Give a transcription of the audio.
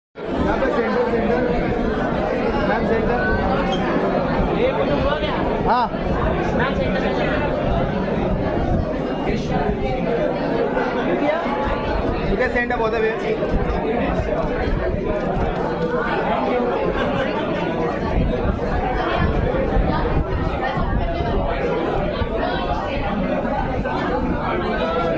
यहाँ पे centre ma'am centre. हाँ मैम सेंटर सेंटर बहुत है।